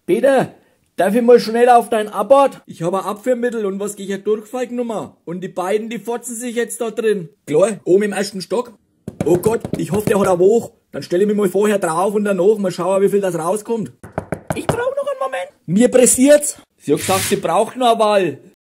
Peter, darf ich mal schnell auf dein Abort? Ich habe ein Abführmittel und was gegen Durchfallnummer. Und die beiden, die fotzen sich jetzt da drin. Klar, oben im ersten Stock. Oh Gott, ich hoffe, der hat ein hoch. Dann stelle ich mich mal vorher drauf und danach mal schauen, wie viel das rauskommt. Ich brauche noch einen Moment. Mir pressiert's. Sie hat gesagt, sie braucht noch eine Wahl.